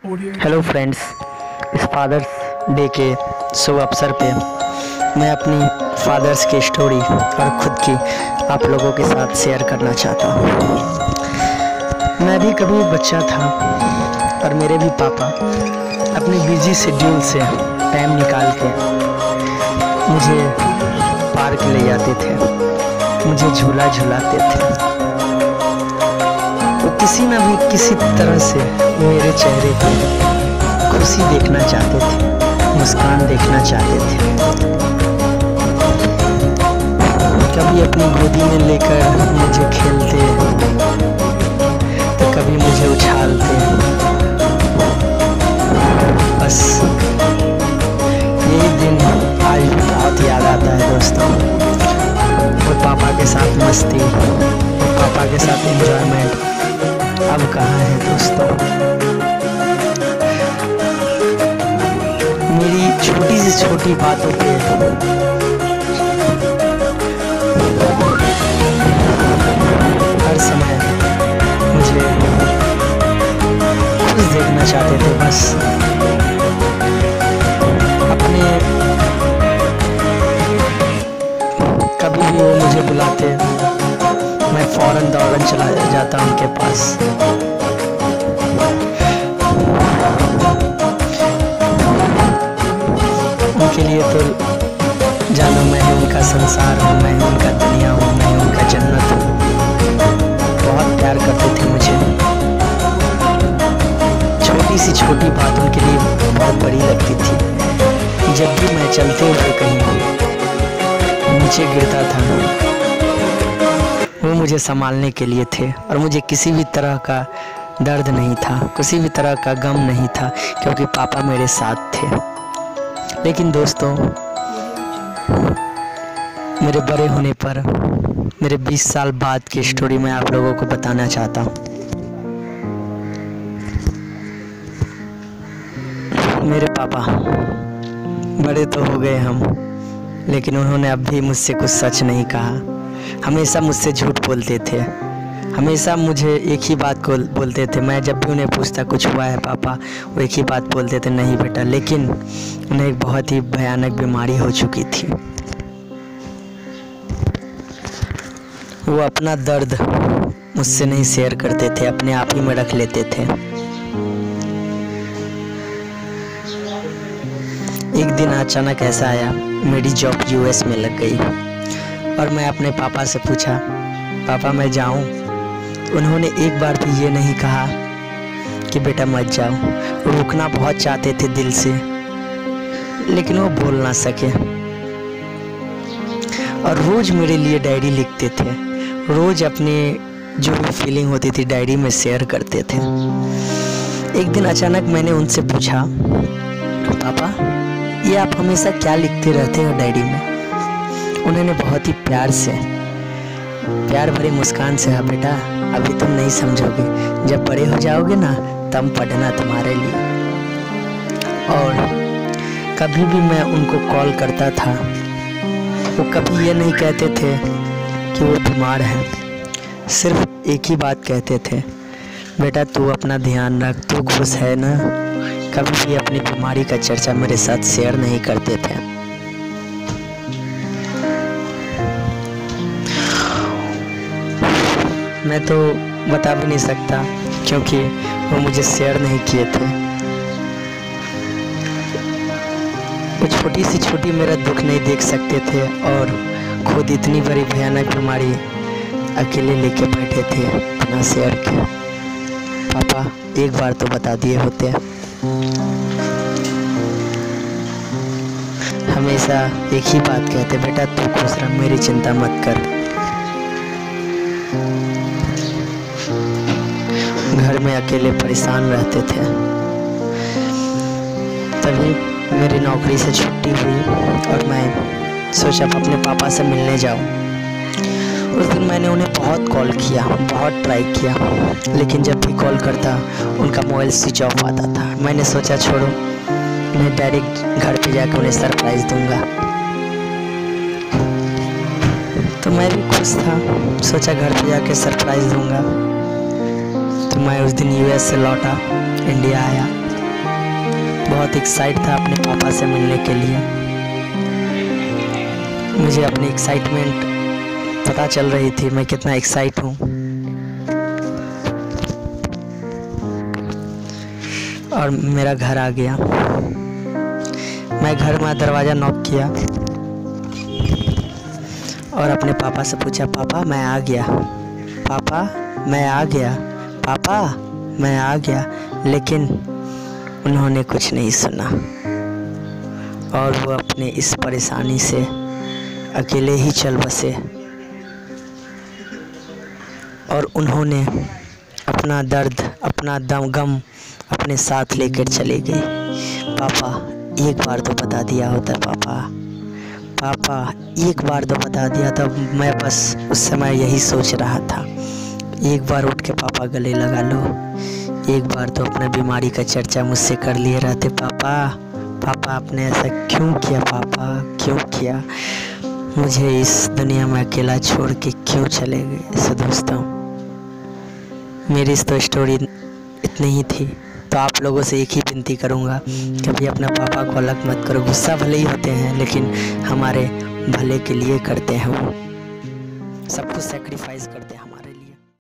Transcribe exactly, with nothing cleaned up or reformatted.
Hello friends, इस Father's Day के शुभ अवसर पे मैं अपनी फादर्स की स्टोरी और ख़ुद की आप लोगों के साथ शेयर करना चाहता हूँ। मैं भी कभी बच्चा था और मेरे भी पापा अपने बिजी शेड्यूल से टाइम निकाल के मुझे पार्क ले जाते थे, मुझे झूला झुलाते थे। तो किसी न भी किसी तरह से मेरे चेहरे पर खुशी देखना चाहते थे, मुस्कान देखना चाहते थे। कभी अपनी गोदी में लेकर मुझे खेलते, तो कभी मुझे उछालते। बस यही दिन आज भी बहुत याद आता है दोस्तों। और पापा के साथ मस्ती, और पापा के साथ एंजॉयमेंट अब कहाँ है दोस्तों। मेरी छोटी सी छोटी बातों पे हर समय मुझे खुश देखना चाहते थे। बस अपने कभी भी वो मुझे बुलाते, मैं फौरन दौड़न चला जाता उनके पास। उनके लिए तो जानो मैं ही उनका संसार हूँ, मैं ही उनका दुनिया हूँ, मैं ही उनका जन्नत हूँ। बहुत प्यार करते थे मुझे। छोटी सी छोटी बात उनके लिए बहुत बड़ी लगती थी। जब भी मैं चलते हुए कहीं नीचे गिरता था, वो मुझे संभालने के लिए थे और मुझे किसी भी तरह का दर्द नहीं था, किसी भी तरह का गम नहीं था, क्योंकि पापा मेरे साथ थे। लेकिन दोस्तों, मेरे बड़े होने पर मेरे बीस साल बाद की स्टोरी मैं आप लोगों को बताना चाहता हूँ। मेरे पापा बड़े तो हो गए हम, लेकिन उन्होंने अब भी मुझसे कुछ सच नहीं कहा। हमेशा मुझसे झूठ बोलते थे, हमेशा मुझे एक ही बात को बोलते थे। मैं जब भी उन्हें पूछता कुछ हुआ है पापा, वो एक ही बात बोलते थे, नहीं बेटा। लेकिन उन्हें एक बहुत ही भयानक बीमारी हो चुकी थी। वो अपना दर्द मुझसे नहीं शेयर करते थे, अपने आप ही में रख लेते थे। एक दिन अचानक ऐसा आया, मेरी जॉब यूएस में लग गई और मैं अपने पापा से पूछा, पापा मैं जाऊं? उन्होंने एक बार भी ये नहीं कहा कि बेटा मत जाओ। रुकना बहुत चाहते थे दिल से, लेकिन वो बोल ना सके। और रोज़ मेरे लिए डायरी लिखते थे, रोज़ अपने जो भी फीलिंग होती थी डायरी में शेयर करते थे। एक दिन अचानक मैंने उनसे पूछा, पापा ये आप हमेशा क्या लिखते रहते हो डायरी में? उन्होंने बहुत ही प्यार से, प्यार भरी मुस्कान से, हाँ बेटा अभी तुम नहीं समझोगे, जब बड़े हो जाओगे ना तब पढ़ना तुम्हारे लिए। और कभी भी मैं उनको कॉल करता था, वो कभी ये नहीं कहते थे कि वो बीमार है, सिर्फ एक ही बात कहते थे, बेटा तू अपना ध्यान रख, तू खुश है ना। कभी भी अपनी बीमारी का चर्चा मेरे साथ शेयर नहीं करते थे। मैं तो बता भी नहीं सकता, क्योंकि वो मुझे शेयर नहीं किए थे। वो छोटी सी छोटी मेरा दुख नहीं देख सकते थे और खुद इतनी बड़ी भयानक बीमारी अकेले लेके बैठे थे बिना शेयर के। पापा एक बार तो बता दिए होते। हमेशा एक ही बात कहते, बेटा तू खुश रह, मेरी चिंता मत कर। घर में अकेले परेशान रहते थे। तभी मेरी नौकरी से छुट्टी हुई और मैं सोचा अपने पापा से मिलने जाऊं। उस दिन मैंने उन्हें बहुत कॉल किया, बहुत ट्राई किया, लेकिन जब भी कॉल करता उनका मोबाइल स्विच ऑफ आता था। मैंने सोचा छोड़ो, मैं डायरेक्ट घर पे जाकर उन्हें सरप्राइज़ दूंगा। तो मैं भी खुश था, सोचा घर पे जाके सरप्राइज़ दूंगा। तो मैं उस दिन यूएस से लौटा, इंडिया आया। बहुत एक्साइट था अपने पापा से मिलने के लिए। मुझे अपनी एक्साइटमेंट पता चल रही थी, मैं कितना एक्साइट हूँ। और मेरा घर आ गया। मैं घर में दरवाज़ा नॉक किया और अपने पापा से पूछा, पापा मैं आ गया, पापा मैं आ गया, पापा मैं आ गया। लेकिन उन्होंने कुछ नहीं सुना और वो अपने इस परेशानी से अकेले ही चल बसे और उन्होंने अपना दर्द, अपना दम गम अपने साथ लेकर चले गए। पापा एक बार तो बता दिया होता, पापा पापा एक बार तो बता दिया था। मैं बस उस समय यही सोच रहा था, एक बार उठ के पापा गले लगा लो, एक बार तो अपना बीमारी का चर्चा मुझसे कर लिए रहते। पापा पापा आपने ऐसा क्यों किया, पापा क्यों किया, मुझे इस दुनिया में अकेला छोड़ के क्यों चले गए। सो दोस्तों, मेरी इस तो स्टोरी इतनी ही थी। तो आप लोगों से एक ही विनती करूँगा, कभी अपने पापा को अलग मत करो। गुस्सा भले ही होते हैं लेकिन हमारे भले के लिए करते हैं, वो सब कुछ सेक्रीफाइस करते हैं हमारे।